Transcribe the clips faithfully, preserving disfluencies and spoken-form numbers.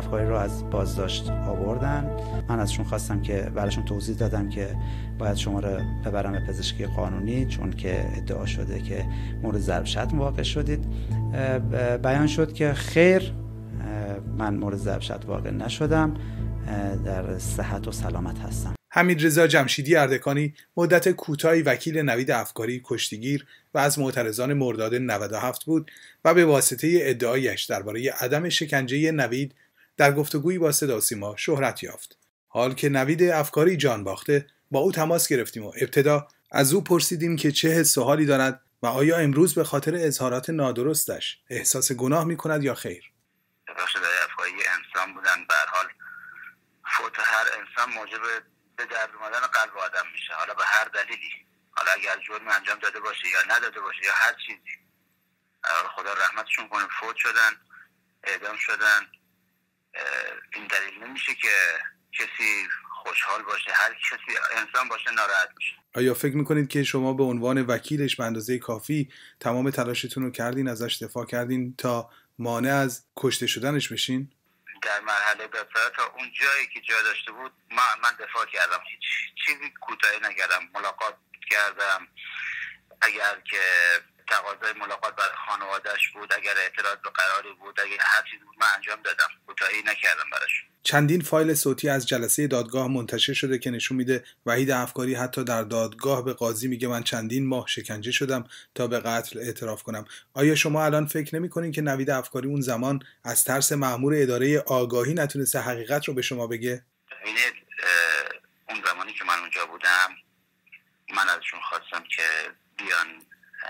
افکاری رو از بازداشت آوردن. من ازشون خواستم که براشون توضیح دادم که باید شما رو ببرم به پزشکی قانونی، چون که ادعا شده که مورد ضرب شتم واقع شدید. بیان شد که خیر، من مورد ضرب شتم واقع نشدم، در صحت و سلامت هستم. حمیدرضا جمشیدی اردکانی مدت کوتاهی وکیل نوید افکاری کشتیگیر و از معترضان مرداد نود و هفت بود و به واسطه ادعایش درباره عدم شکنجه نوید در گفتگویی با صدا و سیما شهرت یافت. حال که نوید افکاری جان باخته، با او تماس گرفتیم و ابتدا از او پرسیدیم که چه حس و حالی دارد و آیا امروز به خاطر اظهارات نادرستش احساس گناه می‌کند یا خیر. بخش افکاری انسان بودن، به هر حال فوت هر انسان موجب به درد اومدن قلب آدم میشه، حالا به هر دلیلی، حالا اگر جرمی انجام داده باشه یا نداده باشه یا هر چیزی، خدا رحمتشون کنه، فوت شدن، اعدام شدن. این دلیل نمیشه که کسی خوشحال باشه، هر کسی انسان باشه ناراحت میشه. آیا فکر میکنید که شما به عنوان وکیلش به اندازه کافی تمام تلاشتون رو کردین، ازش دفاع کردین تا مانع از کشته شدنش بشین؟ در مرحله دادسرا تا اون جایی که جا داشته بود من, من دفاع کردم، هیچ چیزی کوتاهی نکردم. ملاقات کردم، اگر که تقاضای ملاقات برای خانواده‌اش بود، اگر اعتراض به قراری بود، اگر هر چیزی بود، من انجام دادم، کوتاهی نکردم براش. چندین فایل صوتی از جلسه دادگاه منتشر شده که نشون میده وحید افکاری حتی در دادگاه به قاضی میگه من چندین ماه شکنجه شدم تا به قتل اعتراف کنم. آیا شما الان فکر نمی‌کنین که نوید افکاری اون زمان از ترس مأمور اداره آگاهی نتونسته حقیقت رو به شما بگه؟ ببینید، اون زمانی که من اونجا بودم، من ازشون خواستم که بیان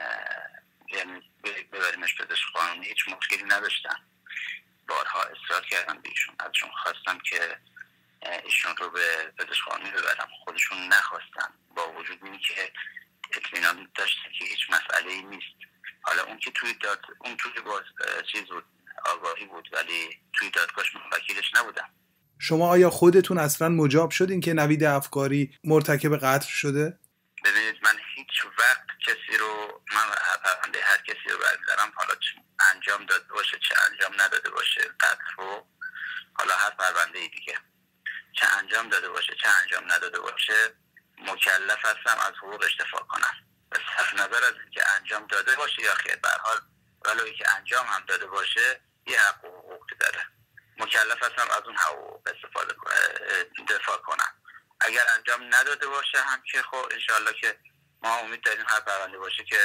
یعنی ببریمش پزشک قانونی، هیچ مشکلی نداشتن. بارها اصرار کردم بهشون، ازشون خواستم که ایشون رو به پزشک قانونی ببرم، خودشون نخواستن، با وجود اینی که اطمینان داشتن که هیچ مسئله‌ای نیست. حالا اون که توی داد اون توی باز چیز بود، آگاهی بود، ولی توی دادگاهش من وکیلش نبودم. شما آیا خودتون اصلا مجاب شدین که نوید افکاری مرتکب قتل شده؟ ببینید، من هیچ وقت کسی رو من پرونده هر کسی رو برمی‌دارم، حالا چه انجام داده باشه چه انجام نداده باشه، قتل رو، حالا هر پرونده دیگه، چه انجام داده باشه چه انجام نداده باشه، مکلف هستم از حقوقش دفاع کنم، به صرف نظر از اینکه انجام داده باشه یا خیر. به هر حال ولو که انجام هم داده باشه یه حق و حقوقی داره، مکلف هستم از اون حقوق استفاده دفاع کنم. اگر انجام نداده باشه هم که خب انشالله که ما امید داریم هر پرونده باشه که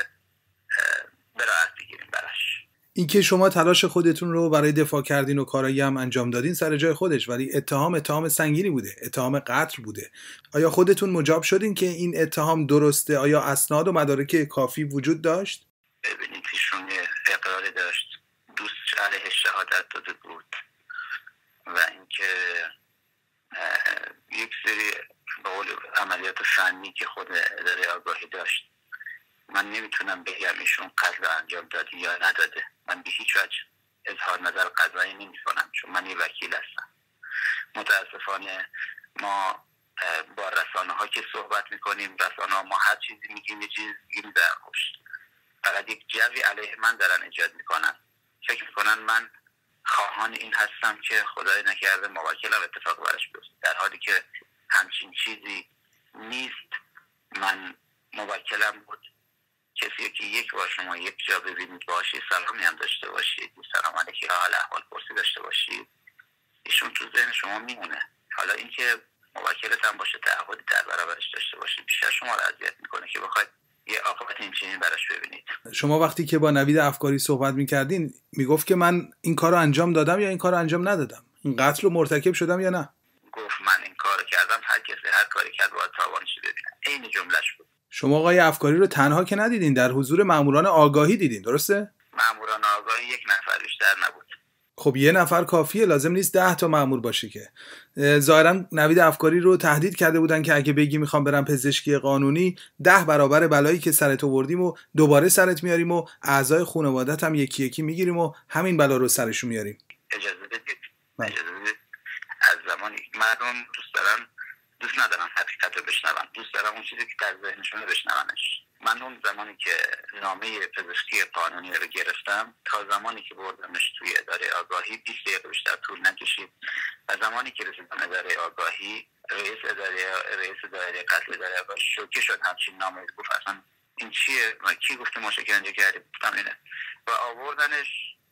براحت بگیریم براش. اینکه شما تلاش خودتون رو برای دفاع کردین و کارایی هم انجام دادین سر جای خودش، ولی اتهام اتهام سنگینی بوده، اتهام قتل بوده. آیا خودتون مجاب شدین که این اتهام درسته؟ آیا اسناد و مدارک کافی وجود داشت؟ ببینید، ایشون اقراری داشت، دوست علیه شهادت داده بود و اینکه یک سری به قول عملیات فنی که خود اداره آگاهی داشت، من نمیتونم بگم ایشون قتل انجام داده یا نداده. من به هیچ وجه اظهار نظر قضایی نمی کنم، چون من یه وکیل هستم. متاسفانه ما با رسانه ها که صحبت میکنیم، رسانه ها ما هر چیزی میگیم یه چیزی میگیم در خوش، فقط یک جوی علیه من دارن ایجاد میکنن. فکر میکنن من خواهان این هستم که خدای نکرده موکلم اتفاق براش بیفته، در حالی که همچین چیزی نیست. من موکلم بود کسی که یک بار شما یک جا ببینید باشی، سلامی هم داشته باشید، سلام علیکی، حال احوال پرسی داشته باشید، ایشون تو ذهن شما میمونه. حالا اینکه موکلت هم باشه، تعهدی در برابرش داشته باشید، بیشتر شما رو اذیت میکنه که بخواید یه عاقبت اینچنینی براش ببینید. شما وقتی که با نوید افکاری صحبت میکردین میگفت که من این کارو انجام دادم یا این کارو انجام ندادم، این قتل رو مرتکب شدم یا نه؟ گفت من این کارو کردم، هر کسی هر کاری کرد باید تاوانش ببینه. این جملهش بود. شما آقای افکاری رو تنها که ندیدین، در حضور ماموران آگاهی دیدین، درسته؟ ماموران آگاهی یک نفر بیشتر نبود. خب یه نفر کافیه، لازم نیست ده تا مامور باشه که. ظاهرا نوید افکاری رو تهدید کرده بودن که اگه بگی میخوام برم پزشکی قانونی، ده برابر بلایی که سرت آوردیم و دوباره سرت میاریم و اعضای خانواده‌ت هم یکی یکی میگیریم و همین بلا رو سرشون میاریم. اجازه بدید. اجازه بدید. از زمانی مردم دوست دارن دوست ندارن حقیقت رو بشنون، دوست دارن اون چیزی که در ذهنشونه بشنونش. من اون زمانی که نامه پزشکی قانونی رو گرفتم تا زمانی که بردمش توی اداره آگاهی بیست دقیقه بیشتر طول نکشید. و زمانی که رسیدم اداره آگاهی، رئیس اداره رئیس دایره قتل اداره آگاهی شوکه شد، همچین نامه گفت اصلا این چیه؟ کی گفته ما شکنجه کردیم؟ گفتم اینه. و آوردنش،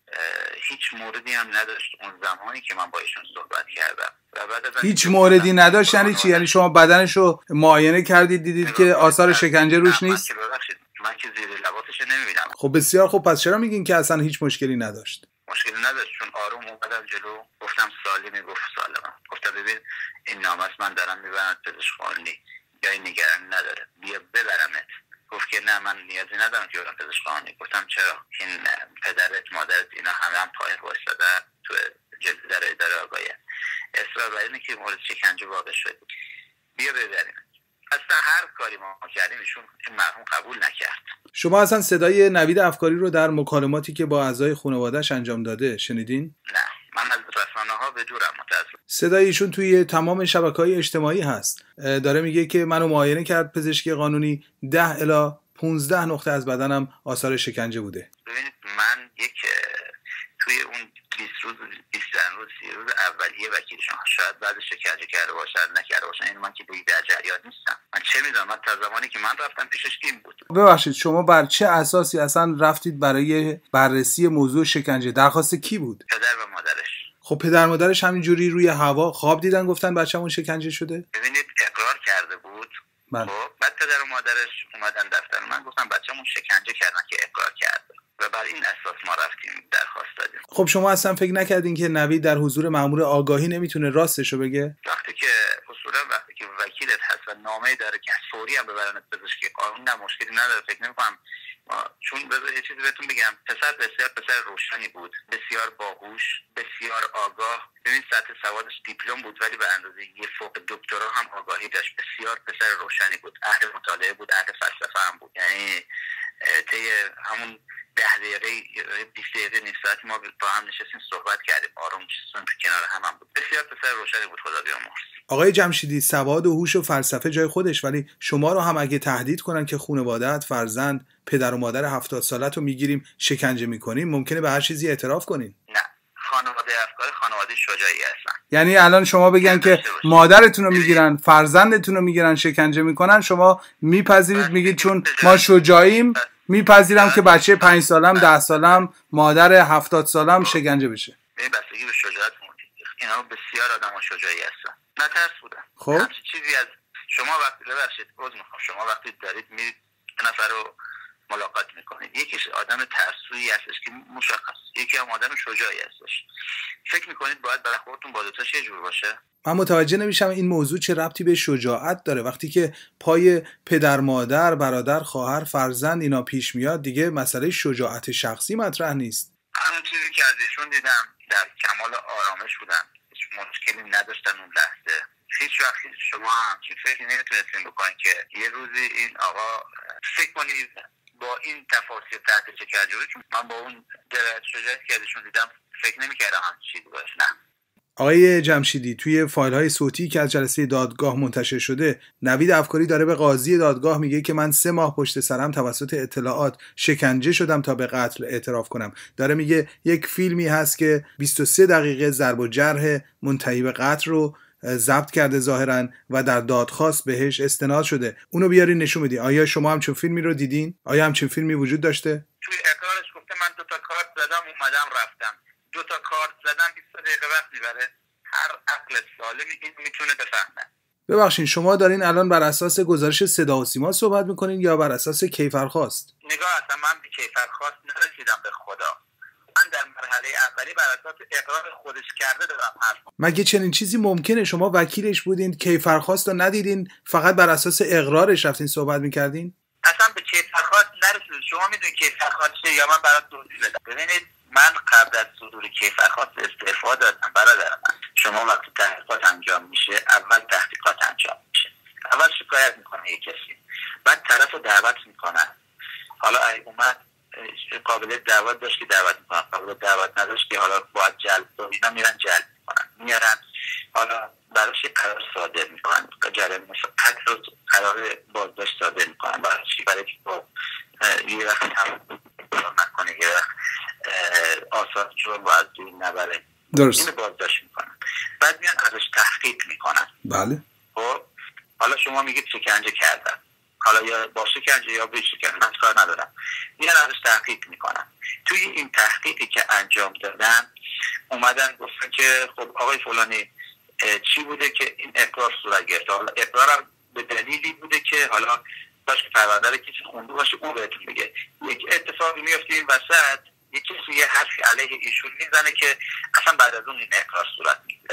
هیچ موردی هم نداشت اون زمانی که من با ایشون صحبت کردم. و بعد از هیچ موردی نداشت یعنی چی؟ یعنی شما بدنشو معاینه کردید دیدید که آثار شکنجه روش نیست؟ من که زیر لباسش نمیبینم. خب بسیار خب، پس چرا میگین که اصلا هیچ مشکلی نداشت؟ مشکلی نداشت چون آروم اومدم جلو، گفتم سالمی، گفت سالمم. گفتم ببین این نامه است، من دارم میبرم پزشک قانونی، جای نگرانی نداره، بیا ببرمت. گفت که نه من نیازی ندارم که برم پزشک قانونی. گفتم چرا؟ این پدرت مادرت اینا همه هم پایین وایسادن تو جلد در اداره آگاهی، اصرار بر اینه که مورد شکنجه واقع شد، بیا ببریم. اصلا هر کاری ما کردیم ایشون مرحوم قبول نکرد. شما اصلا صدای نوید افکاری رو در مکالماتی که با اعضای خانواده‌اش انجام داده شنیدین؟ نه، من از رسانه‌ها به دورم متأسفم. صدای ایشون توی تمام شبکه‌های اجتماعی هست. داره میگه که منو معاینه کرد پزشکی قانونی، ده الی پانزده نقطه از بدنم آثار شکنجه بوده. ببینید من یک توی اون بیست روز بیست روز سی روز اولیه وکیلشون شاید بعد شکنجه کرده باشه نکرده باشه، این من که دیگه در جریان نیستم. من چه میدونم؟ من تا زمانی که من رفتم پیشش این بود. ببخشید شما بر چه اساسی اصلا رفتید برای بررسی موضوع شکنجه؟ درخواست کی بود؟ پدر و مادرش. خب پدر مادرش همینجوری روی هوا خواب دیدن گفتن بچه‌مون شکنجه شده؟ ببینید اقرار کرده بود. بله. خب بعد پدر و مادرش اومدن دفتر من، گفتن بچه‌مون شکنجه کردن که اقرار کرده و بر این اساس ما رفتیم درخواست دادیم. خب شما اصلا فکر نکردین که نوید در حضور مأمور آگاهی نمیتونه راستشو بگه؟ وقتی که اصولا وقتی که وکیلت هست و نامه‌ای داره که فوری هم ببرن پزشکی قانونی، نه مشکلی نداره. فکر نمی‌کنم چون بذار یه چیزی بهتون بگم، پسر بسیار پسر روشنی بود، بسیار باهوش، بسیار آگاه. ببین سطح سوادش دیپلم بود ولی به اندازه یه فوق دکترا هم آگاهی داشت. بسیار پسر روشنی بود، اهل مطالعه بود، اهل فلسفه هم بود. یعنی طی همون ده دقیقه بیست دقیقه نیم ساعت ما با هم نشستیم صحبت کردیم، آروم نشستیم تو کنار هم, هم بود. بسیار پسر روشنی بود، خدا بیامرز. آقای جمشیدی، سواد و هوش و فلسفه جای خودش، ولی شما رو هم اگه تهدید کنن که خانواده‌ات، فرزند، پدر و مادر هفتاد سالت رو میگیریم شکنجه میکنیم، ممکنه به هر چیزی اعتراف کنین؟ نه، خانواده افکار خانواده شجاعی هستن. یعنی الان شما بگن که مادرتون رو میگیرن، فرزندتون رو میگیرن شکنجه میکنن، شما میپذیرید میگید چون ما شجاعیم میپذیرم که بچه پنج سالم، ده سالم، مادر هفتاد سالم شکنجه بشه؟ این بستگی به شجاعت مورد. اینا بسیار آدم شجاعی هستن، نترس بودن. خب همچین چیزی از شما وقتی ببخشید عذر میخوام، شما وقتی دارید میرید نفر رو ملاقات میکنید، یکیش آدم ترسویی هستش که مشخص، یکی هم آدم شجاعی هستش. فکر میکنید باید برخوردتون با دوتاش یه جور باشه؟ من متوجه نمیشم این موضوع چه ربطی به شجاعت داره. وقتی که پای پدر، مادر، برادر، خواهر، فرزند اینا پیش میاد، دیگه مسئله شجاعت شخصی مطرح نیست. همون چیزی که از ایشون دیدم در کمال آرامش بودن، هیچ مشکلی نداشتن اون لحظه. هیچ وقتی شما همچین فکری نمیتونستین بکنید که یه روزی این آقا فکر کنید با این تفاصیل تحت شکنجه، چون من با اون درجه شجاعتی که ازشون دیدم فکر نمیکردم همچین چیزی باشه. نه آقای جمشیدی، توی فایل‌های صوتی که از جلسه دادگاه منتشر شده، نوید افکاری داره به قاضی دادگاه میگه که من سه ماه پشت سرم توسط اطلاعات شکنجه شدم تا به قتل اعتراف کنم. داره میگه یک فیلمی هست که بیست و سه دقیقه ضرب و جرح منتهی به قتل رو ضبط کرده ظاهرا و در دادخواست بهش استناد شده. اونو بیارین نشون بدین. آیا شما همچین فیلمی رو دیدین؟ آیا همچین فیلمی وجود داشته؟ توی اقرارش گفته من دو تا کارت زدم اومدم رفتم. دو تا کارت زدم بیست دقیقه وقت میبره. هر عقل سالمی این میتونه بفهمه. ببخشید شما دارین الان بر اساس گزارش صدا و سیما صحبت میکنین یا بر اساس کیفرخواست؟ نگاه اصلا من به کیفرخواست نرسیدم به خدا. من در مرحله اولی بر اساس اقرار خودش کرده دارم حرف. مگه چنین چیزی ممکنه؟ شما وکیلش بودین، کیفرخواست رو ندیدین، فقط بر اساس اقرارش رفتین صحبت میکردین؟ اصلا به کیفرخواست نرسیدم. شما میدونید کیفرخواست چیه یا من برات توضیح بدم؟ ببینید من قبل از صدور کیفرخواست استعفا دادم برادرم. شما وقتی تحقیقات انجام میشه، اول تحقیقات انجام میشه، اول شکایت میکنه یک کسی، بعد طرف رو دعوت میکنن. حالا اگه اومد قابلیت دعوت داشت که دعوت میکنن، قابلیت دعوت نداشت که حالا باید جلب کنن، اینا میرن جلب میکنن، میارن حالا براش قرار صادر میکنن، جریان مثل قتل رو قرار بازداشت صادر میکنن. برای چی؟ برای که با یه وقت هم نکنه، یه وقت آثار جرم رو از دین نبره، اینو بازداشت میکنن. بعد میان ازش تحقیق میکنن. بله. خب حالا شما میگید شکنجه کردن، حالا یا با شکنجه یا بی شکنجه، من کار ندارم. میان ازش تحقیق میکنن. توی این تحقیقی که انجام دادن اومدن گفتن که خب آقای فلانی چی بوده که این اقرار صورت گرفته. حالا اقرارم به دلیلی بوده که حالا باشه پرونده رو کسی خونده باشه اون بهتون بگه. یک اتفاقی میفته این وسط، یک کسی یه حرفی علیه ایشون میزنه که اصلا بعد از اون این اقرار صورت میگیره.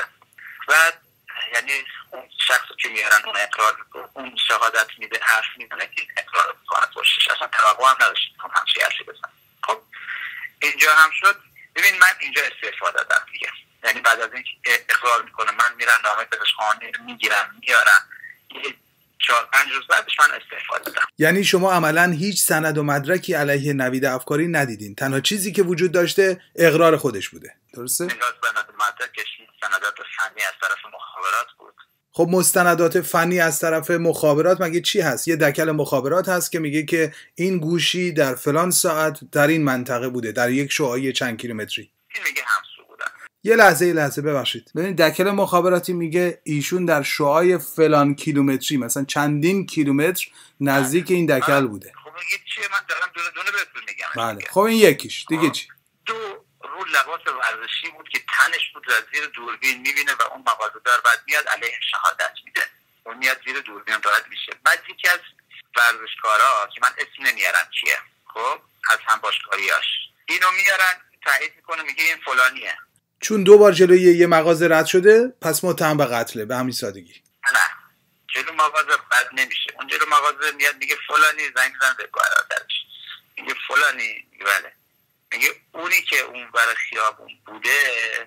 و یعنی اون شخصی که میارن اون اقرار میکنه، اون شهادت میده، حرف میزنه که این اقرار میکنه باشش، اصلا توقع هم نداشت هم همچی حرفی بزن. خب اینجا هم شد. ببین من اینجا استعفا دادم دیگه، یعنی بعد از اینکه اقرار میکنه من میرم نامه پزشکخانه رو میگیرم میارم، یه چهار پنج روز بعدش من استعفا دادم. یعنی شما عملا هیچ سند و مدرکی علیه نوید افکاری ندیدین، تنها چیزی که وجود داشته اقرار خودش بوده، درسته؟ نیاز به مدرکش مستندات فنی از طرف مخابرات بود. خب مستندات فنی از طرف مخابرات مگه چی هست؟ یه دکل مخابرات هست که میگه که این گوشی در فلان ساعت در این منطقه بوده، در یک شعاعی چند کیلومتری. این میگه همسو بودن. یه لحظه یه لحظه ببخشید. ببین دکل مخابراتی میگه ایشون در شعاع فلان کیلومتری، مثلا چندین کیلومتر نزدیک این دکل بوده. خب این چیه؟ من دارم دونه دونه بهتون میگم. بله. خب این یکیش، دیگه چی؟ دو رو لباس ورزشی بود که تنش بود از زیر دوربین میبینه و اون مغازه‌دار بعد میاد علیه شهادت میده. اون میاد زیر دوربین رد میشه. بعد یکی از ورزشکارا که من اسم نمیارم کیه، خب از هم باشگاهیاش اینو میارن تایید میکنه، میگه این فلانیه. چون دو بار جلوی یه مغازه رد شده پس متهم به قتله، به همین سادگی. نه جلو مغازه رد نمیشه. اون جلو مغازه میاد میگه فلانی، زنگ میزنه به برادرش میگه فلانی، بله، میگه اونی که اون برای خیابون بوده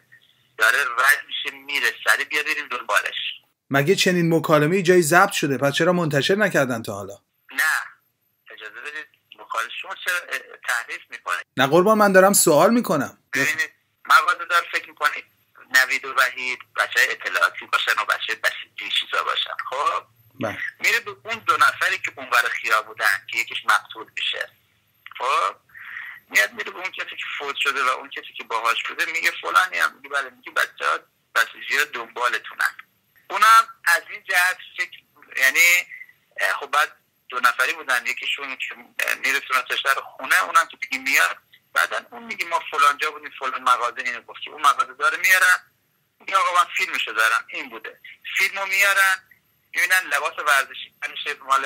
داره رد میشه میره، سری بیا بریم دنبالش. مگه چنین مکالمه‌ای جایی ضبط شده؟ پس چرا منتشر نکردن تا حالا؟ نه اجازه بدید، مکالمه شما چرا تحریف میکنه؟ نه قربان من دارم سوال میکنم. ببینید مغازه دار فکر میکنید نوید و وحید بچه اطلاعاتی باشن و بچه بسیجی چیزا باشن. خب بله. میره به اون دو نفری که اون برای خیابون بودن که یکیش مقتول میشه، خب میاد میره به اون کسی که فوت شده و اون کسی که باهاش بوده میگه فلانی هم میگه بله، میگه بچه‌ها بسیجی‌ها دنبالتونن. اونم از این جهت شک... یعنی خب بعد دو نفری بودن، یکیشون که میرسونتش در خونه، اونم که دیگه میاد بعدن اون میگه ما فلان جا بودیم فلان مغازه اینو گفت که اون مغازه داره میارن میگه آقا من فیلمشو دارم این بوده، فیلمو میارن میبینن لباس ورزشی میشه مال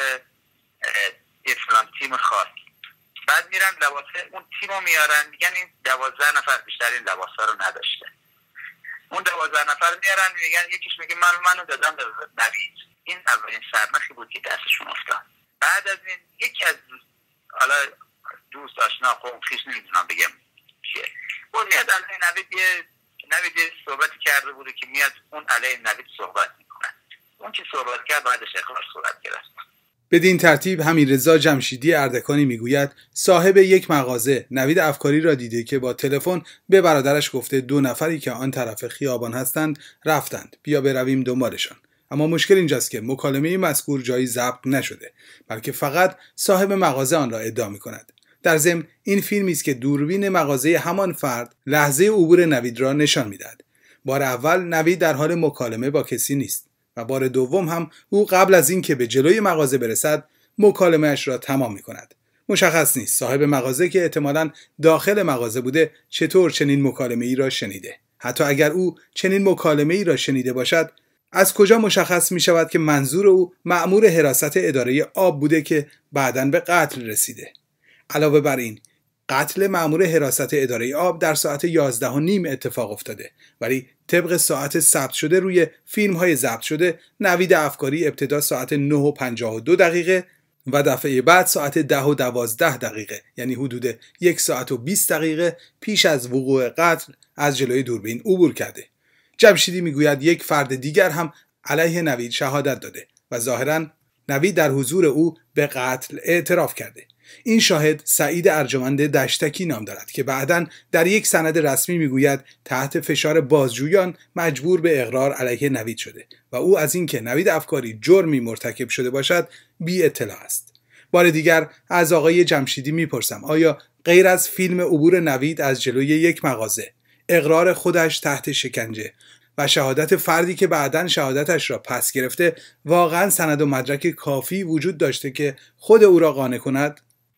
یه فلان تیم خاص، بعد میرن لباس اون تیمو میارن میگن این دوازده نفر بیشتر این لباسا رو نداشته. اون دوازده نفر میارن میگن یکیش میگه من منو دادم به نوید. این اولین سرنخی بود که دستشون افتاد. بعد از این یکی از حالا دوست آشنا قوم خویش نمیدونم بگم چیه، اون میاد علیه نوید یه نوید یه صحبتی کرده بوده که میاد اون علیه نوید صحبت میکنه. اون که صحبت کرد بعدش اقرار صورت گرفت. بدین ترتیب حمیدرضا جمشیدی اردکانی میگوید صاحب یک مغازه نوید افکاری را دیده که با تلفن به برادرش گفته دو نفری که آن طرف خیابان هستند رفتند، بیا برویم دنبالشان. اما مشکل اینجاست که مکالمه مذکور جایی ضبط نشده، بلکه فقط صاحب مغازه آن را ادعا می‌کند. در ضمن این فیلمی است که دوربین مغازه همان فرد لحظه عبور نوید را نشان می‌دهد. بار اول نوید در حال مکالمه با کسی نیست و بار دوم هم او قبل از اینکه به جلوی مغازه برسد مکالمه‌اش را تمام می‌کند. مشخص نیست صاحب مغازه که احتمالاً داخل مغازه بوده چطور چنین مکالمه‌ای را شنیده. حتی اگر او چنین مکالمه‌ای را شنیده باشد، از کجا مشخص می شود که منظور او مأمور حراست اداره آب بوده که بعداً به قتل رسیده؟ علاوه بر این، قتل مأمور حراست اداره آب در ساعت یازده و نیم اتفاق افتاده، ولی طبق ساعت ثبت شده روی فیلم های ضبط شده نوید افکاری ابتدا ساعت نه و پنجاه و دو دقیقه و دفعه بعد ساعت ده و دوازده دقیقه، یعنی حدود یک ساعت و بیست دقیقه پیش از وقوع قتل از جلوی دوربین عبور کرده. جمشیدی میگوید یک فرد دیگر هم علیه نوید شهادت داده و ظاهراً نوید در حضور او به قتل اعتراف کرده. این شاهد سعید ارجمند دشتکی نام دارد که بعداً در یک سند رسمی میگوید تحت فشار بازجویان مجبور به اقرار علیه نوید شده و او از اینکه نوید افکاری جرمی مرتکب شده باشد بی اطلاع است. بار دیگر از آقای جمشیدی میپرسم آیا غیر از فیلم عبور نوید از جلوی یک مغازه، اقرار خودش تحت شکنجه و شهادت فردی که بعداً شهادتش را پس گرفته واقعاً سند و مدرک کافی وجود داشته که خود او را قانع کند؟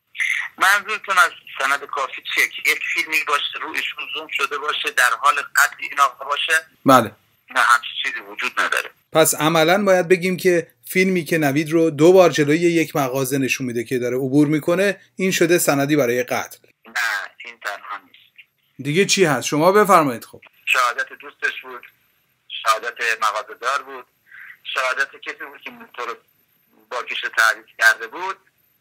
منظورتون از سند کافی چیه؟ که یک فیلمی باشه روی ایشون زوم شده باشه در حال قتل این آقا باشه؟ بله. نه، همچین چیزی وجود نداره. پس عملاً باید بگیم که فیلمی که نوید رو دو بار جلوی یک مغازه نشون میده که داره عبور میکنه این شده سندی برای قتل. نه، این تنها نیست. دیگه چی هست؟ شما بفرمایید. خب شهادت دوستش بود، شهادت مغازه‌دار بود، شهادت کسی بود که موتور با کشت تعریف کرده بود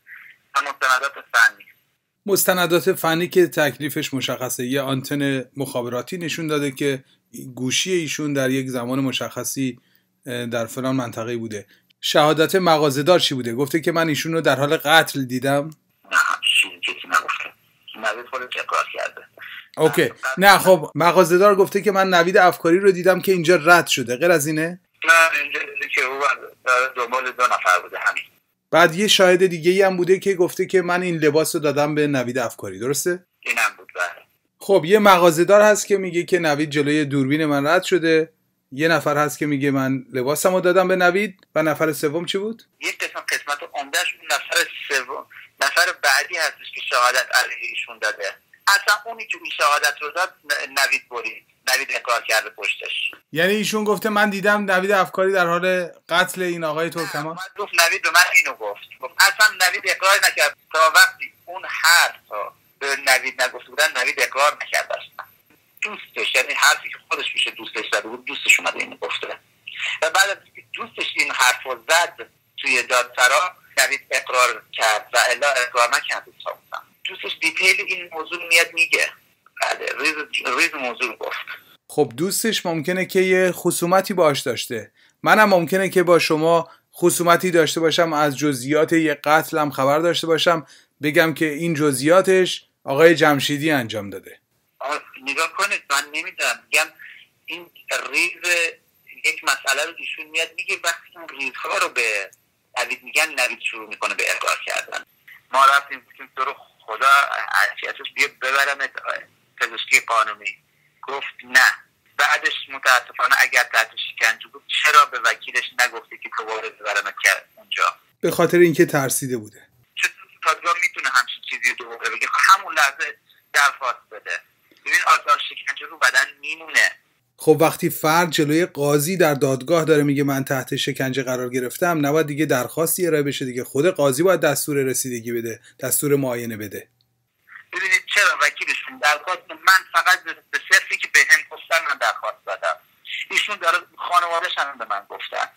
و مستندات فنی. مستندات فنی که تکلیفش مشخصه. یه آنتن مخابراتی نشون داده که گوشی ایشون در یک زمان مشخصی در فلان منطقه بوده. شهادت مغازه‌دار چی بوده؟ گفته که من ایشون رو در حال قتل دیدم. نه، چیزی کسی نگفته. نوید خودش اقرار کرده. اوکی. نه خب مغازه‌دار گفته که من نوید افکاری رو دیدم که اینجا رد شده. غیر از اینه؟ نه، اینجا دیده که او دنبال دو نفر بوده، همین. بعد یه شاهد دیگه ای هم بوده که گفته که من این لباس رو دادم به نوید افکاری. درسته؟ اینم بود. بله. خب یه مغازه‌دار هست که میگه که نوید جلوی دوربین من رد شده. یه نفر هست که میگه من لباسمو دادم به نوید. و نفر سوم چی بود؟ یک قسمت قسمت عمدهش اون نفر سوم، نفر بعدی هستش که شهادت علیه ایشون داده. اصلا اونی که این شهادت رو داد نوید برید. نوید اقرار کرده پشتش. یعنی ایشون گفته من دیدم نوید افکاری در حال قتل این آقای ترکمان. من گفت نوید به من اینو گفت. گفت اصلا نوید اقرار نکرد تا وقتی اون حرف به نوید نگفته بودن نوید اقرار نکرد اصلا. دوستش، یعنی حرفی که خودش میشه دوستش زده بود، دوستش اومده اینو گفته و بعد از اینکه دوستش این حرفو زد توی دادسرا نوید اقرار کرد و الا اقرار نکرد. دوستش دیتیل این موضوع میاد میگه. بله، ریز ریز موضوع گفت. خب دوستش ممکنه که یه خصومتی باش داشته. منم ممکنه که با شما خصومتی داشته باشم، از جزئیات یه قتلم خبر داشته باشم، بگم که این جزئیاتش آقای جمشیدی انجام داده. نگاه کنید، من نمیدونم، میگم این ریز یک مسئله رو ایشون میاد میگه، وقتی اون ریزها رو به نوید میگن نوید شروع میکنه به اقرار کردن. ما رفتیم گفتیم تو رو خدا عافیتش بیا ببرم پزشکی قانونی. گفت نه. بعدش متاسفانه اگر تحت شکنجه بود چرا به وکیلش نگفتی که دوباره ببرم کرد اونجا؟ به خاطر اینکه ترسیده بوده. چطور دادگاه میتونه همچین چیزی دوباره بگه؟ همون لحظه درخواست بده. ببین آثار شکنجه رو بدن میمونه. خب وقتی فرد جلوی قاضی در دادگاه داره میگه من تحت شکنجه قرار گرفتم، نباید دیگه درخواستی ارائه بشه دیگه. خود قاضی باید دستور رسیدگی بده، دستور معاینه بده. ببینید چرا وکیلشون درخواست، من فقط به صرفی که بهم گفتن من درخواست دادم. ایشون داره خانواده‌اش هم به من گفتن.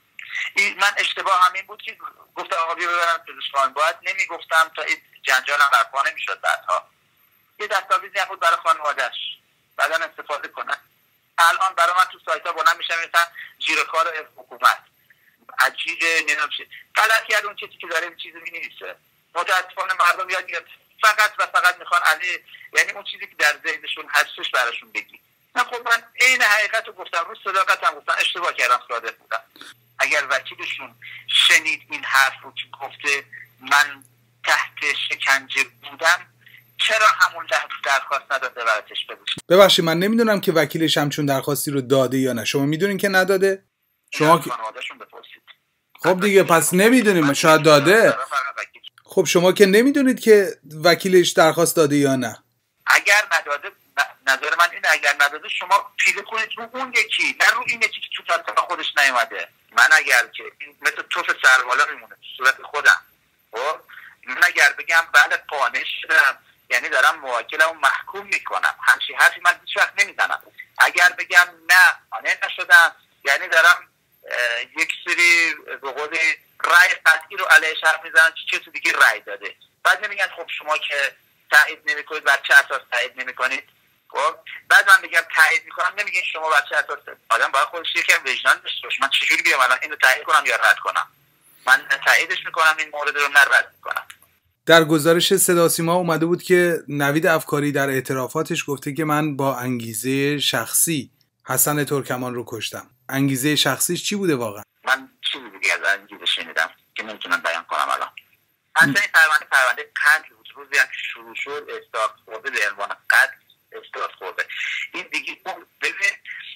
من اشتباه همین بود که گفتم آقا بیا ببرم پزشکان، باید نمیگفتم تا این جنجالم برپا نمیشد. بعدها یه دستاویزی هم بود برای خانواده‌اش بعداً استفاده کنن. الان برای من تو سایت‌ها بلند میشم مثلا جیره‌کار حکومت عجیب نمیدونم چی غلط کرد اون چیزی که داره این چیزی می‌نویسه. متأسفانه مردم یاد گرفتن فقط و فقط میخوان علی، یعنی اون چیزی که در ذهنشون هستش براشون بگی. نه خب من عین حقیقت رو گفتم، رو صداقت هم گفتم، اشتباه کردم، صادق بودم. اگر وکیلشون شنید این حرف رو که گفته من تحت شکنجه بودم، چرا همون لحظه درخواست نداده براتش بگوش؟ ببخشید من نمیدونم که وکیلش همچون درخواستی رو داده یا نه. شما میدونین که نداده؟ شما که خانواده‌شون بپرسید. خب دیگه پس نمیدونیم، شاید داده. خب شما که نمیدونید که وکیلش درخواست داده یا نه. اگر نداده، نظر من اینه اگر نداده شما پیله کنید رو اون یکی، نه رو این یکی که تو دادگاه خودش نیومده. من اگر که مثل توف سربالا میمونه تو صورت خودم، خب من اگر بگم بله قانع شدم یعنی دارم موکلمو محکوم میکنم، همچین حرفی من هیچ وقت نمیزنم. اگر بگم نه قانع نشدم یعنی دارم یک سری به قول رأی قطعی رو علیهش حرف میزنم که کسی دیگه رأی داده. بعد نمیگن خب شما که تایید نمیکنید بر چه اساس تایید نمیکنید؟ خب بعد من بگم تایید میکنم، نمیگن شما بر چه اساس؟ آدم باید خودش یکم وجدان داشته باشه. من چجوری بیام الان اینو تایید کنم یا رد کنم؟ من تاییدش میکنم این مورد رو، نه رد میکنم. در گزارش صدا سیما اومده بود که نوید افکاری در اعترافاتش گفته که من با انگیزه شخصی حسن ترکمان رو کشتم. انگیزه شخصیش چی بوده واقعا؟ من چیزی دیگه از انگیزه شنیدم که نمیتونم بیان کنم الان. اصلا این پرونده پرونده قتل بود. روزی هم که شروع شد استارت خورده به عنوان قتل استارت خورده. این دیگه اون ببین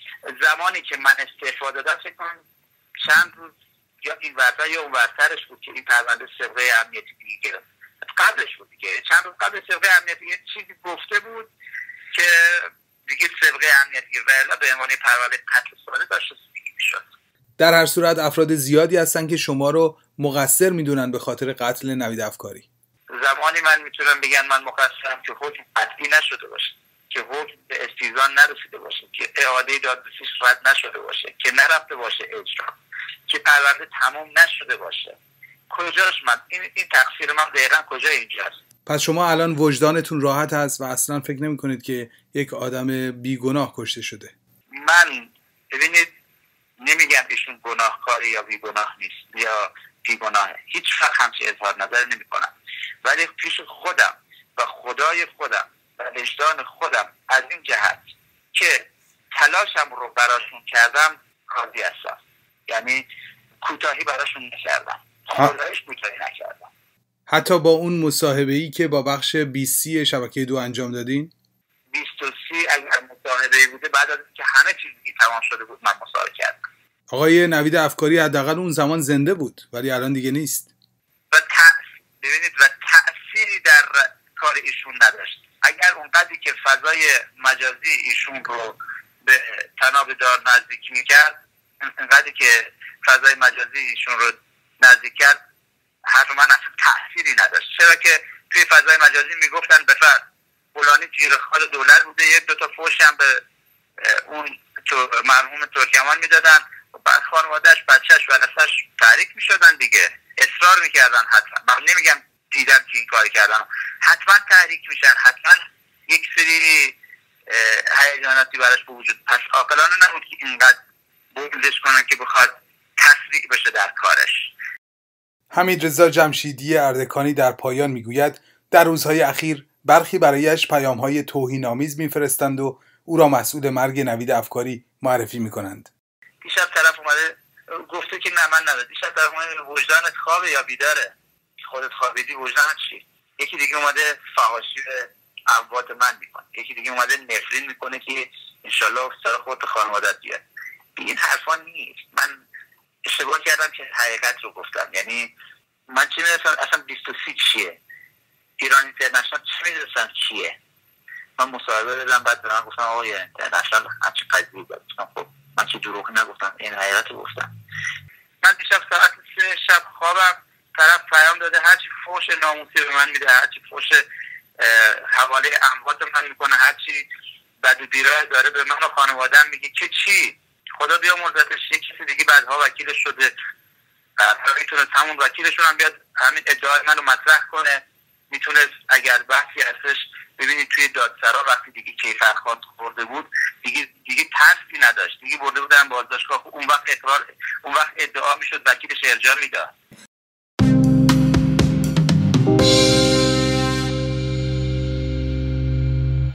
زمانی که من استعفا دادم فکر کنم چند روز یا این ورتر یا اون ورترش بود که این پرونده سابقه امنیتی دیگه گرفت. قبلش بود دیگه چند روز قبل سابقه امنیتی یه چیزی گفته بود که دیگه سابقه امنیتی و به عنوان پرونده قتل ساده داشت دیگه میشد. در هر صورت افراد زیادی هستن که شما رو مقصر میدونن به خاطر قتل نوید افکاری. زمانی من میتونم بگم من مقصرم که حکم قطعی نشده باشه، که حکم به استیضاح نرسیده باشه، که اعاده دادرسیش رد نشده باشه، که نرفته باشه اجرا، که پرونده تمام نشده باشه. کجاش من این این تقصیر من دقیقاً کجا اینجاست؟ پس شما الان وجدانتون راحت هست و اصلا فکر نمی کنید که یک آدم بیگناه کشته شده؟ من ببینید نمیگم ایشون گناهکاری یا بیگناه نیست یا بیگناهه، هیچ وقت همچین اظهار نظر نمی کنم، ولی پیش خودم و خدای خودم و وجدان خودم از این جهت که تلاشم رو براشون کردم راضی هستم. یعنی کوتاهی براشون نکردم، خدایش کوتاهی نکردم. حتی با اون مصاحبه‌ای که با بخش بیست سی شبکه دو انجام دادین؟ بیست و سی اگر مصاحبه‌ای بوده بعد از اینکه همه چیزی تمام شده بود من مصاحبه کردم. آقای نوید افکاری حداقل اون زمان زنده بود ولی الان دیگه نیست. و تأثیر ببینید و تأثیری در کار ایشون نداشت. اگر اونقدری که فضای مجازی ایشون رو به تناب دار نزدیک میکرد، اونقدری که فضای مجازی ایشون رو نزدیک کرد، حرف من اصلا تأثیری نداشت. چرا که توی فضای مجازی میگفتن بفرد فلانی جیرخوار دولت بوده، یک دو تا فوش هم به اون مرحوم ترکمان میدادن، بعد خانوادهش بچهش و رسش تحریک میشدن دیگه، اصرار میکردن حتما. من نمیگم دیدم که این کار کردن، حتما تحریک میشن، حتما یک سری هیجاناتی براش به وجود. پس عاقلانه نبود که اینقدر بولدش کنن که بخواد تسریع بشه در کارش. حمیدرضا جمشیدی اردکانی در پایان میگوید در روزهای اخیر برخی برایش پیام‌های توهین‌آمیز میفرستند و او را مسئول مرگ نوید افکاری معرفی میکنند. دیشب طرف اومده گفته که نه من نداره. دیشب طرف اومده وجدانت خوابه یا بیداره؟ خودت خوابیدی وجدانت چی؟ یکی دیگه اومده فحاشی اموات من میکنه، یکی دیگه اومده نفرین میکنه که انشالله سر خودت خانوادت بیاد. این حرفا نیست. من اشتباه کردم که حقیقت رو گفتم. یعنی من چه میدونستم اصلا بیست و سی چیه، ایران اینترنشنال چه میدونستم چیه. من مصاحبه دادم بعد به من گفتم آقای اینترنشنال همچه قضیه داد. خب من که دروغ نگفتم، این حقیقت رو گفتم. من دیشب ساعت سه شب خوابم طرف پیام داده هرچی فوش ناموسی به من میده، هرچی فوش حواله اموات من میکنه، هرچی بد و بیراه داره به من و خانواده‌ام میگه که چی؟ خدا بیامرزتش یک کسی دیگه بعدها وکیلش شده، بعدها میتونه همون وکیلشون هم بیاد همین ادعای منو مطرح کنه. میتونه اگر بحثی هستش ببینید توی دادسرا وقتی دیگه کیفرخواست خورده بود دیگه دیگه ترسی نداشت، دیگه برده بودن بازداشتگاه. اون وقت اقرار اون وقت ادعا میشد وکیلش ارجاع میداد.